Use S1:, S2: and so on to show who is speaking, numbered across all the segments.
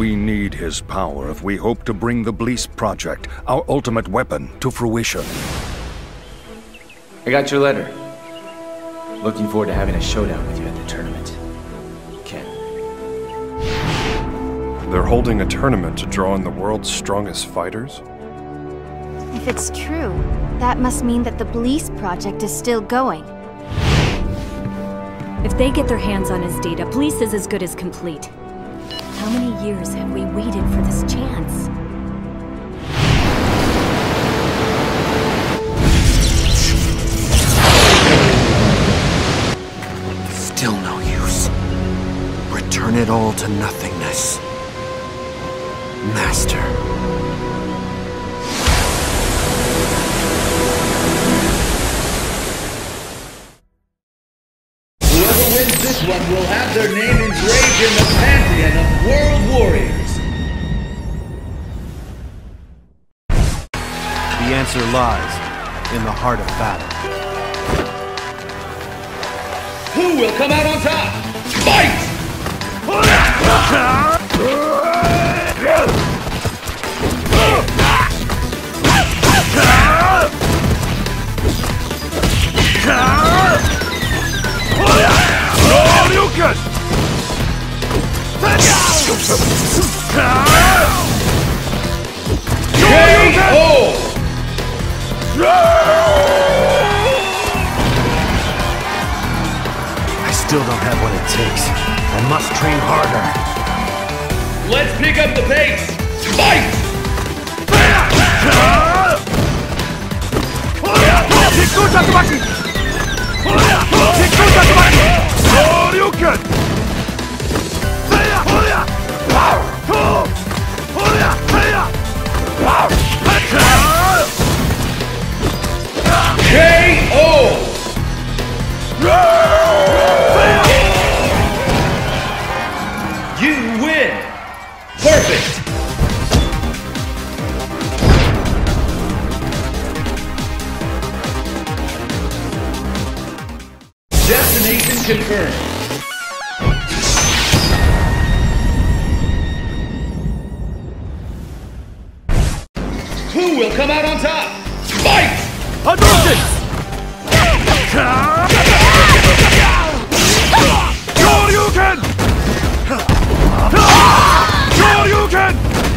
S1: We need his power if we hope to bring the Blease Project, our ultimate weapon, to fruition.
S2: I got your letter. Looking forward to having a showdown with you at the tournament. Ken.
S3: They're holding a tournament to draw in the world's strongest fighters?
S4: If it's true, that must mean that the Blease Project is still going.
S5: If they get their hands on his data, Blease is as good as complete. How many years have we waited for this chance?
S6: Still no use. Return it all to nothingness. Master.
S7: Whoever wins this one will have their name engraved in the pantheon of World Warriors.
S6: The answer lies in the heart of battle.
S7: Who will come out on top? Fight!
S6: I still don't have what it takes. I must train harder.
S7: Let's pick up the pace! Fight! You win! Perfect! Destination confirmed. Who will come out on top? Fight! Hadouken! Shoryuken! Shoryuken!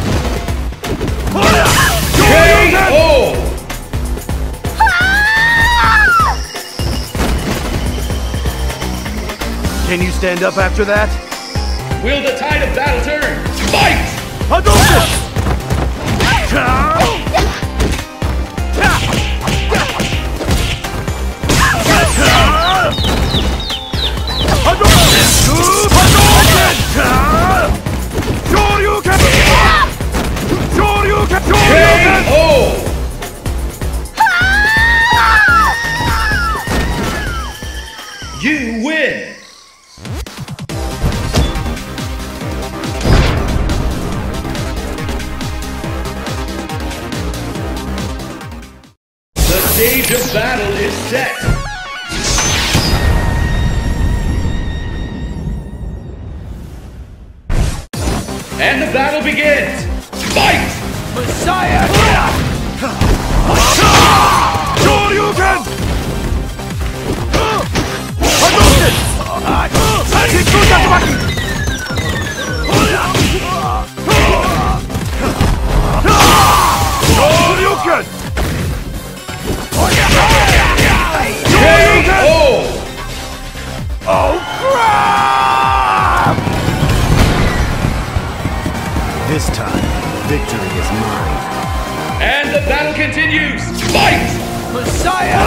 S7: KO!
S6: Can you stand up after that?
S7: Will the tide of battle turn? Fight!
S6: Hadouken!
S7: You win! The stage of battle is set! And the battle begins! Fight!
S6: Messiah!
S7: Shoryuken! Shoryuken! KO!
S6: Oh, crap! This time, victory is mine.
S7: And the battle continues! Fight!
S6: Messiah!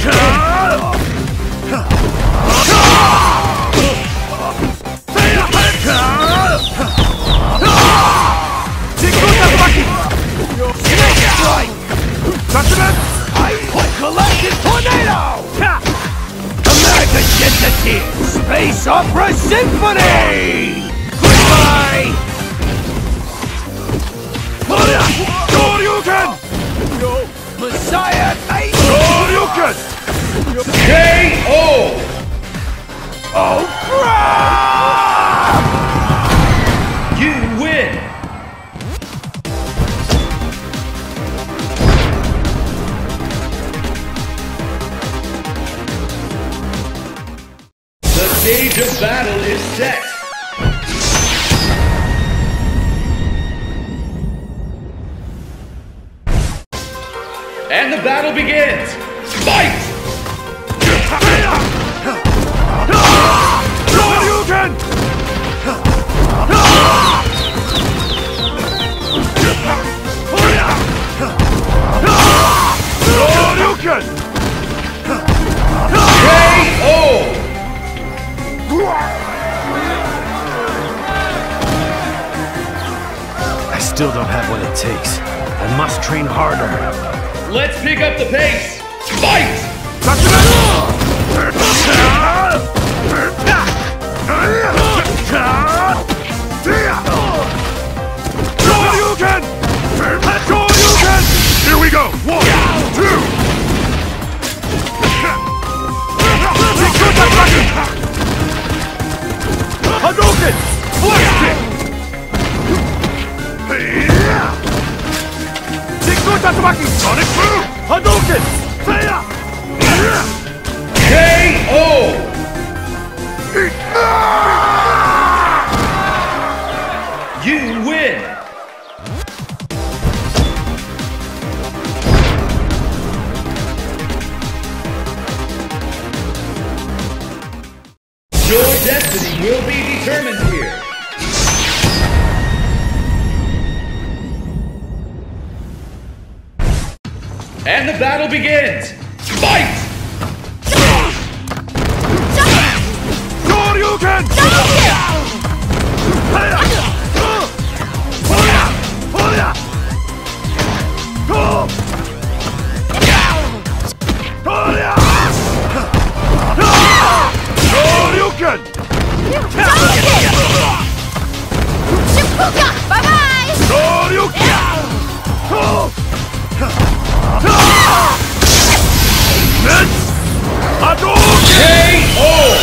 S6: Collected tornado! American Entity! Space Opera Symphony! Goodbye!
S7: Shoryuken!
S6: Messiah!
S7: Shoryuken! KO!
S6: Oh, crap!
S7: You win! stage of battle is set. And the battle begins. Fight!
S6: I still don't have what it takes. I must train harder.
S7: Let's pick up the pace. Fight!
S1: Here we go! 1, 2! Hadouken! Flash kick! Jigsaw Tatsumaki! Sonic Boom! Hadouken!
S7: KO! You win! Your destiny will be determined here. And the battle begins. Fight!
S1: Shoryuken! Shoryuken!
S4: Shifuka! Bye-bye!
S1: Shoryuken! Hadouken!
S7: KO!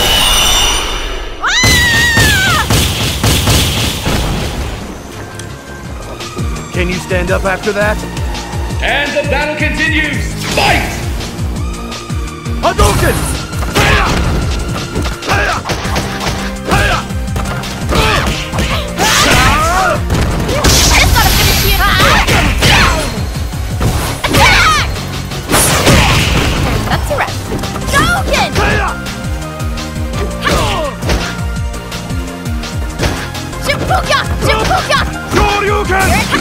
S6: Can you stand up after that?
S7: And the battle continues. Fight!
S1: Hadouken!
S4: It's gotta finish you! Attack! That's a wrap. Shoryuken! Shifuka! Shifuka!
S1: Shoryuken!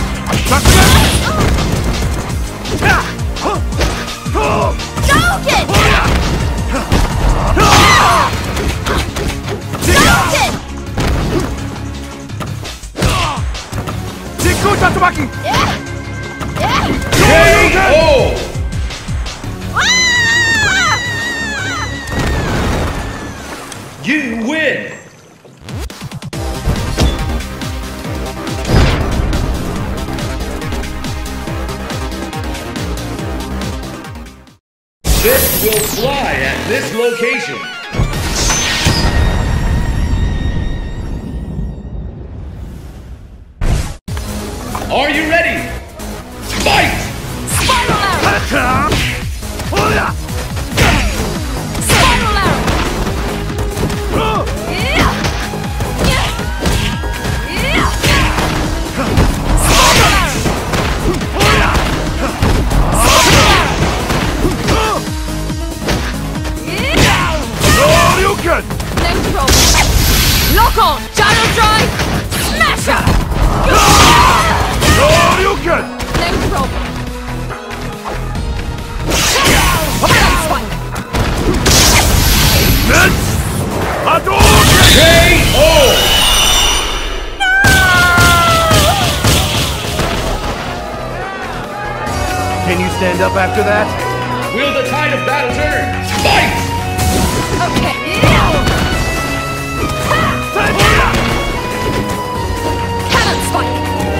S4: Shoryuken! Shoryuken!
S1: Jigsaw Tatsumaki!
S7: KO! You win! This will fly at this location. Are you ready? Fight!
S4: Spiral arrow! Spiral arrow!
S1: Shoryuken!
S4: Nitro! Lock on! Gyro drive! Smasher!
S1: Shoryuken!
S4: Nitro! Cannon spike!
S1: Hadouken!
S7: KO!
S6: Can you stand up after that?
S7: Will the tide of battle turn? Fight!
S4: Okay! Cannon spike!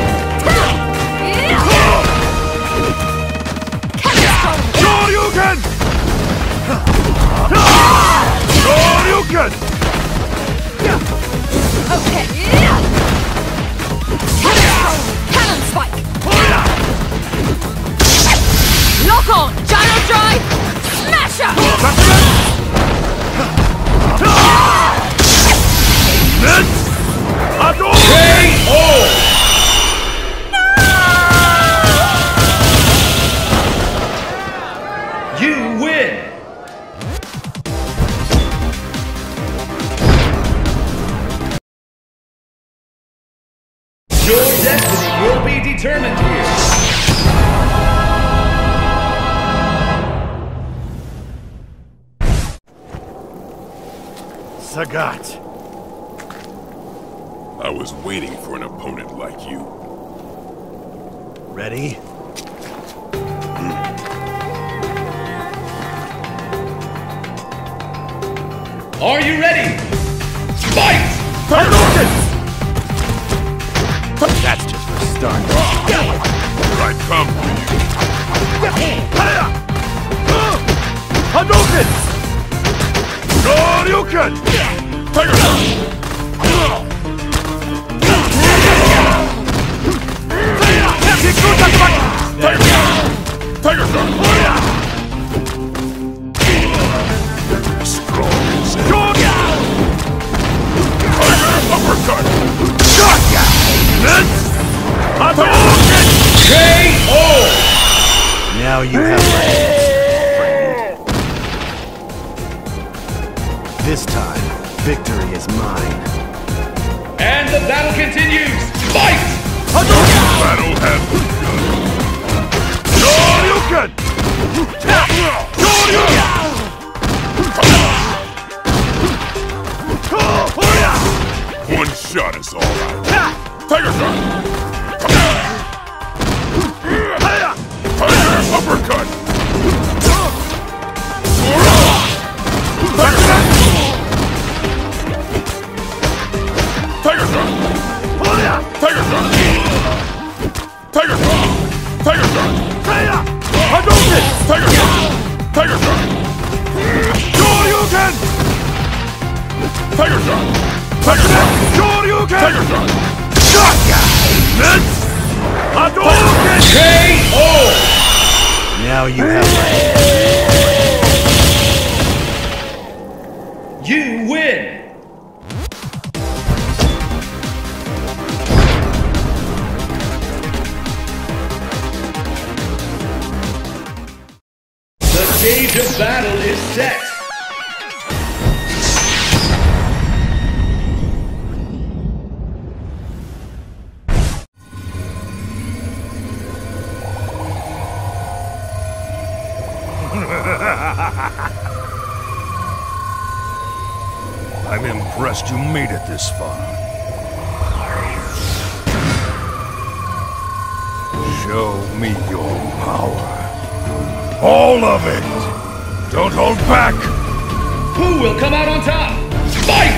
S4: Cannon strike!
S1: Shoryuken! Shoryuken!
S4: Okay! Cannon spike! Lock on! Gyro drive! Smasher!
S8: Sagat.
S9: I was waiting for an opponent like you.
S8: Ready?
S7: Are you ready? Fight!
S8: That's just for start.
S9: I come for you.
S8: Hadouken! Shoryuken!
S9: Tiger Shot! Tiger Shot! Tiger Shot! Strong as hell. Tiger Uppercut!
S8: Hadouken!
S7: KO!
S8: Now you have my hands, friend. This time, victory is mine.
S7: And the battle continues! Fight!
S9: Battle has begun.
S8: Shoryuken!
S9: One shot is all right. Tiger Shot! Tiger Uppercut! Tiger Shot! Tiger Shot! Tiger Shot! Tiger Shot! Tiger Shot!
S8: Hadouken!
S9: Tiger Shot! Tiger Shot!
S8: Shoryuken!
S9: Tiger Shot! Tiger Shot!
S8: Shoryuken!
S9: Tiger Shot!
S8: Hadouken!
S7: KO!
S8: Now you have my hands.
S7: You win! The stage of battle is set!
S1: I'm impressed you made it this far. Show me your power. All of it! Don't hold back!
S7: Who will come out on top? Fight!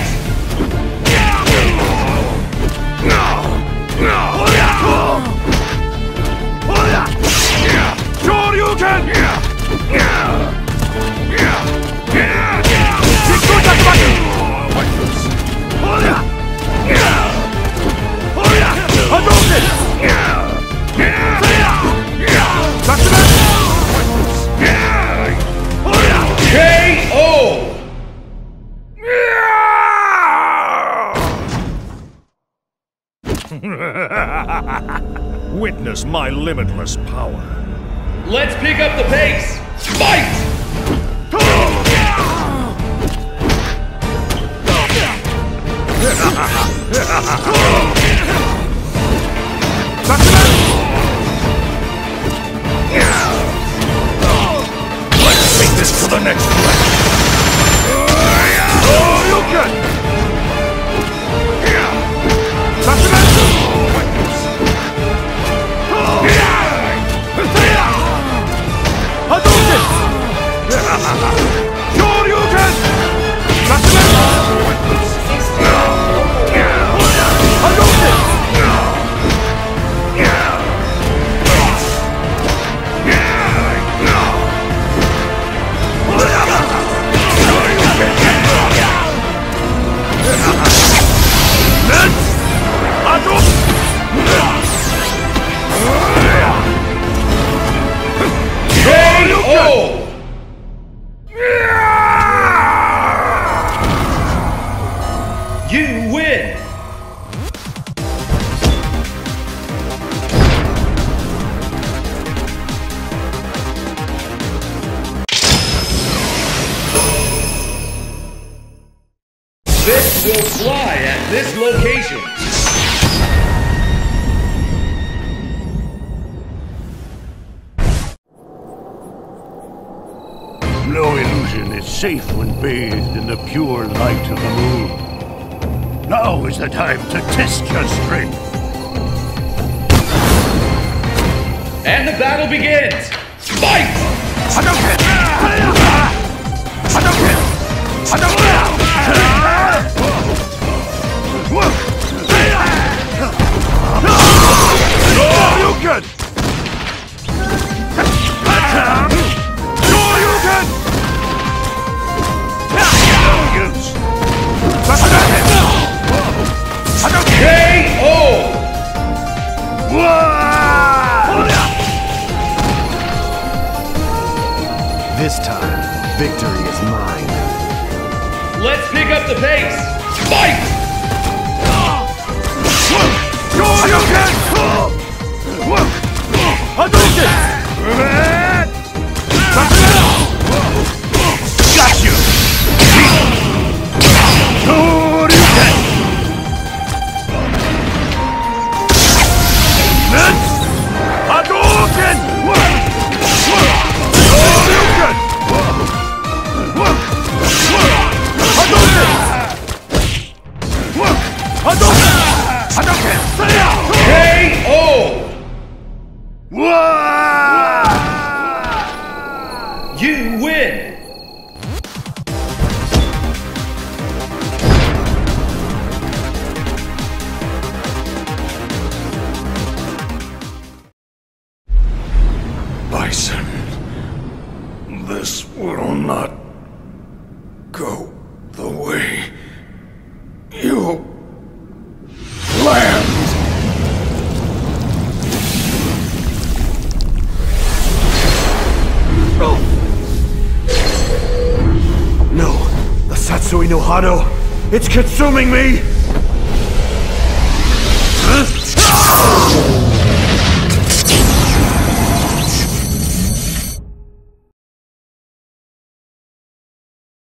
S7: KO!
S1: Witness my limitless power.
S7: Let's pick up the pace! Fight!
S1: Let's take this to the next level. You win! This will fly at this location.
S8: No illusion is safe when bathed in the pure light of the moon. Now is the time to test your strength.
S7: And the battle begins! Fight!
S8: Hadouken! Hadouken! Hadouken! Shoryuken! Shoryuken! No use! Hadouken!
S7: KO!
S6: This time, victory is mine.
S7: Let's pick up the pace! Fight!
S8: Shoryuken! Hadouken! Got you! Shoryuken! Hadouken! Shoryuken! Hadouken! Hadouken! Hadouken!
S7: KO! You win!
S1: Bison, this will not go the way you planned.
S6: No, the Satsui no Hado, it's consuming me!